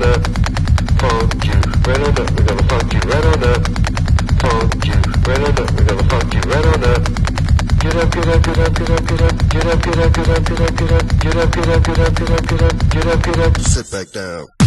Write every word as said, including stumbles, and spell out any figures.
up. Funk you right on up. We're gonna funk you right on up. Funk you right on up. We're gonna funk you right on up. Get up, get up, get up, get up, get up, get up, get up, get up, get up, get up, get up, get up, get up, get up, get up, get up, get up. Sit back down.